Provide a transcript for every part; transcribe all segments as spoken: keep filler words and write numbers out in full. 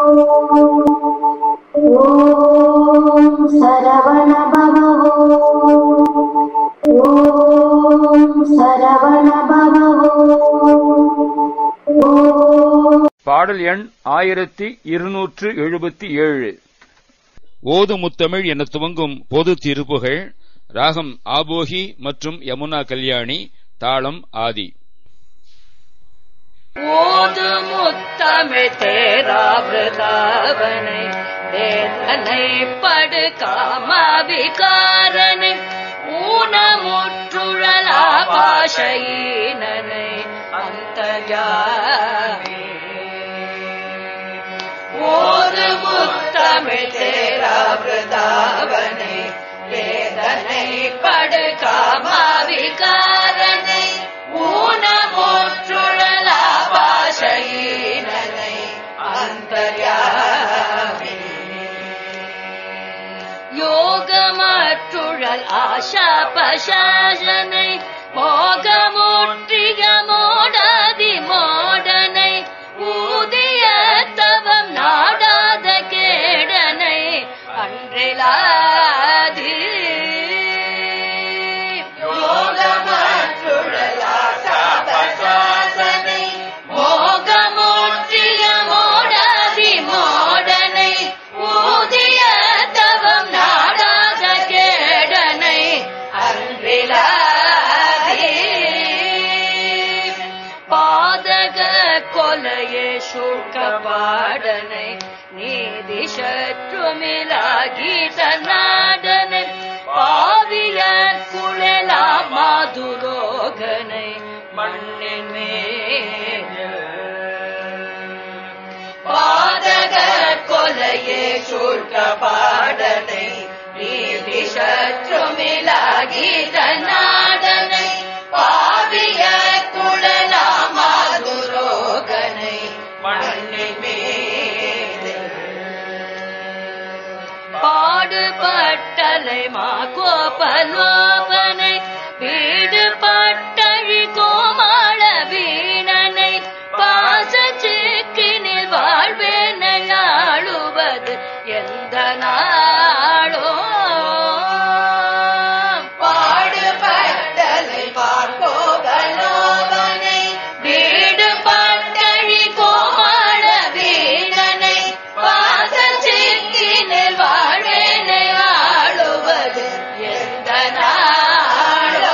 ஓம் சரவண பவ ஓம் சரவண பவ. பாடல் எண் ஆயிரத்தி இருநூற்று எழுபத்தி ஏழு. ஓது முத்தமிழ் என துவங்கும் பொது திருப்புகழ். ராகம் ஆபோகி மற்றும் யமுனா கல்யாணி. தாளம் ஆதி. ஓது முத்தமிழ் தேராவிருதாவனை வேதனை படு காமவிகாரனை ஊனமுற்றுழலா பாஷையினனை அந்தர்யாமி. ஓது முத்தமிழ் தேராவிருதாவனை வேதனை படு காமவிகாரனை ஊனமுற்றுழலா பாஷையினனை அந்தர்யாமி. யோகமற்றுழல் ஆஷா பசாசனை மோகமுற்றிய மோடாதி மோடனை ஊதிய தவம் நாடாத கேடனை அன்றிலாதி. யோகமற்றுழல் ஆஷா பசாசனை மோகமுற்றிய மோடாதி மோடனை ஊதிய தவம் நாடாத கேடனை அன்றிலாதி. பாதக கொலையே சுழ்க பாடனை நீதி சற்றுமிலாகி தன்னாடனை பாவிய குழலா மாதுரோகனை மண்ணின் மேல். பாதக கொலையே சுழ்க பாடனை நீதி சற்றுமிலாகி தன்னாடனை பாவிய குழலா மாதுரோகனை மண்ணின் மேல். பாடுபட்டலை மா கோபலோபனை வீடு பட்டழி கோமாள வீணனை பாச சிக்கினில் வாழ்வேனை ஆளுவது எந்த நாளோ. பாடுபட்டலை பார்க்கோபலோபனை வீடு பட்டழி கோமாள வீணனை பாச சிக்கினில் வாழ்வேனை ஆளுவது எந்த நாளோ.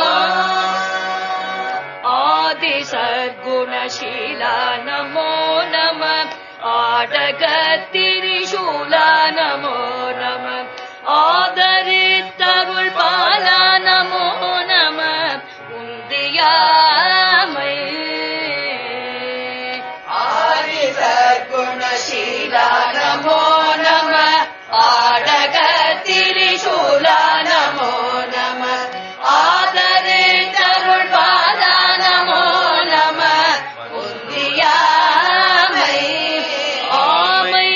ஆதி சத்குணசீலா நமோ நம ஆடக திரிசூலா நமோ நம ஆதரித்தருள் பாலா நமோ நம உந்தியாமை. ஆதி சத்குணசீலா நமோ நம ஆடக திரிசூலா நமோ நம ஆதரித்தருள் பாலா நமோ நம உந்தியாமை. ஆமை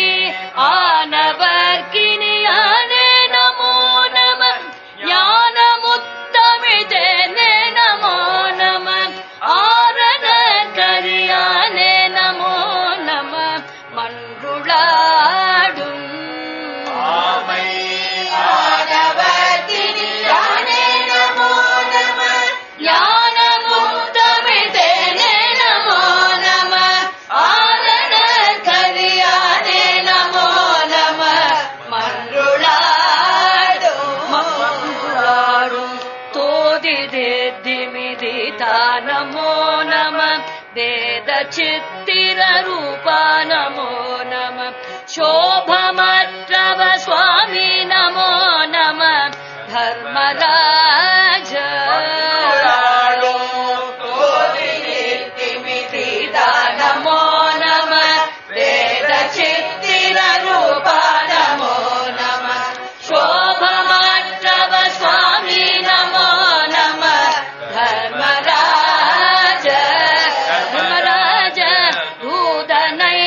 ஆனவர்க்கினியானே நமோ நம ஞான முத்தமிழ் தேனே நமோ நம ஆரண கரியானே நமோ நம மன்றுளாடும். ஆமை ஆனவர்க்கினியானே நமோ நம ஞான முத்தமிழ் தேனே நமோ நம ஆரண கரியானே நமோ நம மன்றுளாடும். மன்றுளாடும் தோதி திமிதிதா நமோ நம வேத சித்திர ரூபா நமோ நம சோபமற்றவ சுவாமி நமோ நம தர்மராஜ. நமோ நம வேத சித்திர ரூபா நமோ நம சோபமற்றவ சுவாமி நமோ நம தர்மராஜ. தர்மராஜ தூதனை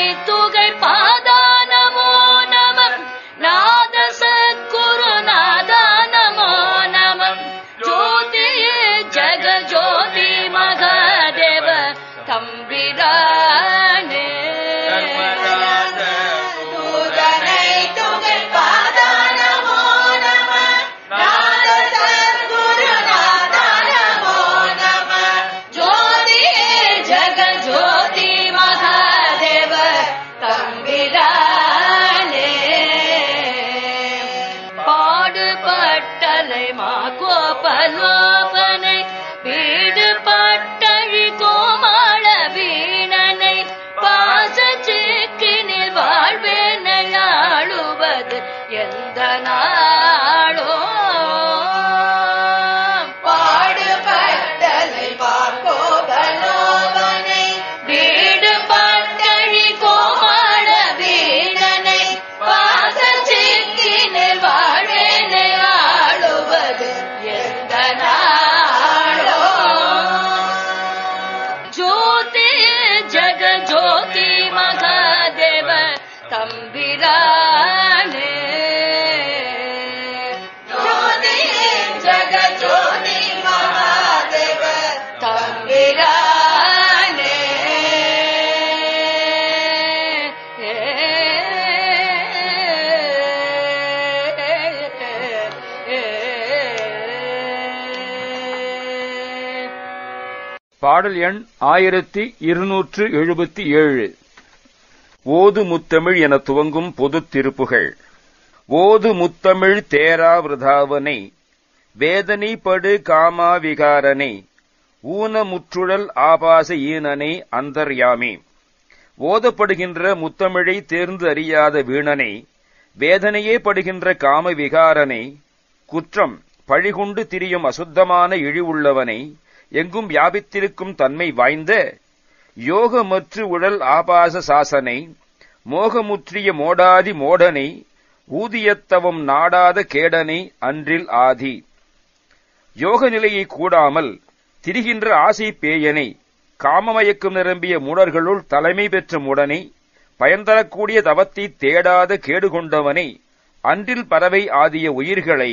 பாடல் எண் ஆயிரத்தி இருநூற்று எழுபத்தி ஏழு. ஓது முத்தமிழ் என துவங்கும் பொதுத் திருப்புகழ். ஓது முத்தமிழ் தேராவிரதாவனை வேதனை படு காமா விகாரனை ஊனமுற்றுழல் ஆபாச ஈனனை அந்தர்யாமே. ஓதப்படுகின்ற முத்தமிழை தேர்ந்து அறியாத வீணனை, வேதனையே படுகின்ற காம விகாரனை, குற்றம் பழிகொண்டு திரியும் அசுத்தமான இழிவுள்ளவனை, எங்கும் வியாபித்திருக்கும் தன்மை வாய்ந்த யோகமற்று உழல் ஆபாச சாசனை, மோகமுற்றிய மோடாதி மோடனை, ஊதியத்தவம் நாடாத கேடனை அன்றில் ஆதி. யோக நிலையை கூடாமல் திரிகின்ற ஆசை பேயனை, காமமயக்கம் நிரம்பிய மூடர்களுள் தலைமை பெற்ற மூடனை, பயன்தரக்கூடிய தவத்தை தேடாத கேடு கொண்டவனை, அன்றில் பறவை ஆதிய உயிர்களை,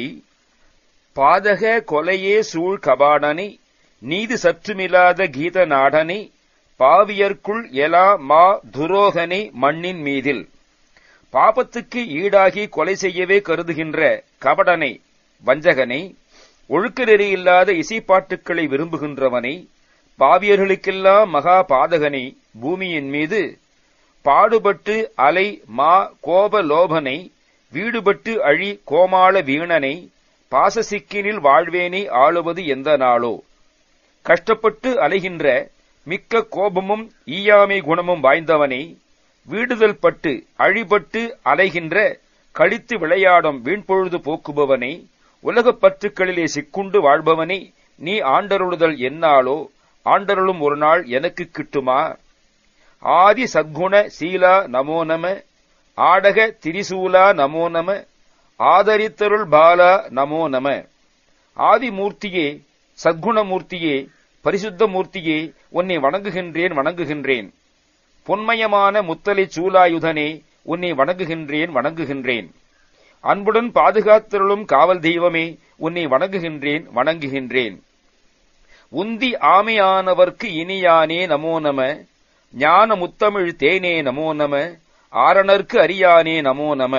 பாதக கொலையே சூழ் கபாடனை, நீதி சற்றுமில்லாத கீத நாடனை, பாவியர்க்குள் எலா மா துரோகனை மண்ணின் மீதில். பாபத்துக்கு ஈடாகி கொலை செய்யவே கருதுகின்ற கபடனை, வஞ்சகனை, ஒழுக்க நெறியில்லாத இசைப்பாட்டுக்களை விரும்புகின்றவனை, பாவியர்களுக்கெல்லாம் மகா பாதகனை, பூமியின் மீது பாடுபட்டு அலை மா கோப லோபனை, வீடுபட்டு அழி கோமாள வீணனை, பாசசிக்கினில் வாழ்வேனை ஆளுவது எந்த நாளோ. கஷ்டப்பட்டு அலைகின்ற மிக்க கோபமும் ஈயாமை குணமும் வாய்ந்தவனை, வீடுதல் பட்டு அழிபட்டு அலைகின்ற கழித்து விளையாடும் வீண்பொழுது போக்குபவனை, உலகப் பற்றுக்களிலே சிக்குண்டு வாழ்பவனை, நீ ஆண்டருளுதல் என்னாலோ, ஆண்டருளும் ஒரு நாள் எனக்கு கிட்டுமா. ஆதி சத்குண சீலா நமோ நம, ஆடக திரிசூலா நமோ நம, ஆதரித்தருள் பாலா நமோ நம. ஆதிமூர்த்தியே, சத்குணமூர்த்தியே, பரிசுத்த மூர்த்தியே, உன்னை வணங்குகின்றேன் வணங்குகின்றேன். பொன்மயமான முத்தலை சூலாயுதனே, உன்னை வணங்குகின்றேன் வணங்குகின்றேன். அன்புடன் பாதுகாத்தருளும் காவல் தெய்வமே, உன்னை வணங்குகின்றேன் வணங்குகின்றேன். உந்தி ஆமையானவர்க்கு இனியானே நமோ நம, ஞான முத்தமிழ் தேனே நமோ நம, ஆரணர்க்கு அரியானே நமோ நம.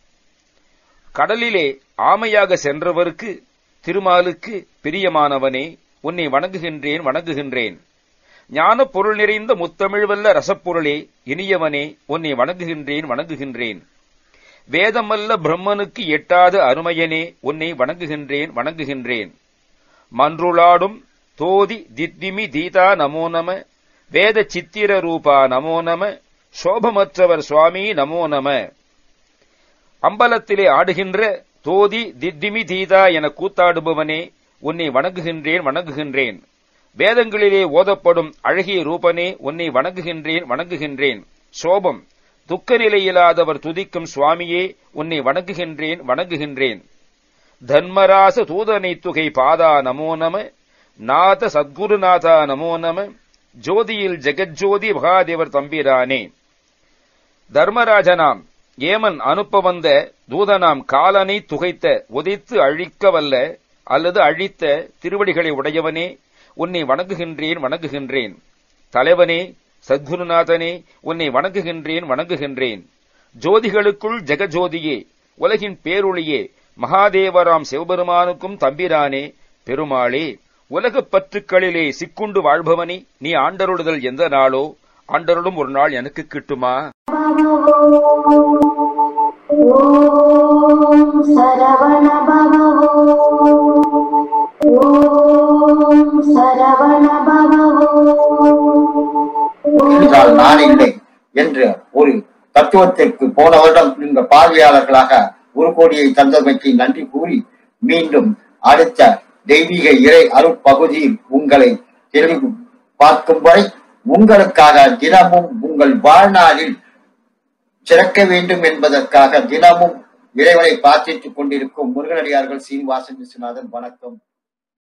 கடலிலே ஆமையாக சென்றவர்க்கு, திருமாலுக்கு பிரியமானவனே, உன்னை வணங்குகின்றேன் வணங்குகின்றேன். ஞான பொருள் நிறைந்த முத்தமிழ் வல்ல ரசப்பொருளே, இனியவனே, உன்னை வணங்குகின்றேன் வணங்குகின்றேன். வேதமல்ல பிரம்மனுக்கு எட்டாத அருமையனே, உன்னை வணங்குகின்றேன் வணங்குகின்றேன். மன்றுளாடும் தோதி தித்விமி தீதா நமோ நம, வேத சித்திர ரூபா நமோ நம, சோபமற்றவர் சுவாமி நமோ நம. அம்பலத்திலே ஆடுகின்ற தோதி தித்விமி தீதா என கூத்தாடுபவனே, உன்னை வணங்குகின்றேன் வணங்குகின்றேன். வேதங்களிலே ஓதப்படும் அழகிய ரூபனே, உன்னை வணங்குகின்றேன் வணங்குகின்றேன். சோபம் துக்க நிலையில்லாதவர் துதிக்கும் சுவாமியே, உன்னை வணங்குகின்றேன் வணங்குகின்றேன். தன்மராச தூதனை துகை பாதா நமோ நம, நாத சத்குருநாதா நமோ நம, ஜோதியில் ஜெகஜோதி மகாதேவர் தம்பிரானே. தர்மராஜனாம் ஏமன் அனுப்ப வந்த தூதனாம் காலனை துகைத்த உதைத்து அழிக்க வல்ல அல்லது அழித்த திருவடிகளை உடையவனே, உன்னை வணங்குகின்றேன் வணங்குகின்றேன். தலைவனே, சத்குருநாதனே, உன்னை வணங்குகின்றேன் வணங்குகின்றேன். ஜோதிகளுக்குள் ஜெகஜோதியே, உலகின் பேரொளியே, மகாதேவராம் சிவபெருமானுக்கும் தம்பிரானே, பெருமாளே. உலகப் பற்றுக்களிலே சிக்குண்டு வாழ்பவனே, நீ ஆண்டருளுதல் எந்த நாளோ, ஆண்டருளும் ஒரு நாள் எனக்கு கிட்டுமா. ஓம் சரவண பவவோ, ஓம் சரவண பவவோ. என்றால் நான் இல்லை என்ற ஒரு தத்துவத்திற்கு போன வருடம் இந்த பார்வையாளர்களாக ஒரு கோடியை தந்தமைக்கு நன்றி கூறி, மீண்டும் அடுத்த தெய்வீக இறை அருட்பகுதியில் உங்களை தெளிவு பார்க்கும் வரை உங்களுக்காக தினமும் உங்கள் வாழ்நாளில் சிறக்க வேண்டும் என்பதற்காக தினமும் இறைவனை பிரார்த்தித்துக் கொண்டிருக்கும் முருகனடியார்கள் சீனிவாசன் விஸ்வநாதன். வணக்கம்.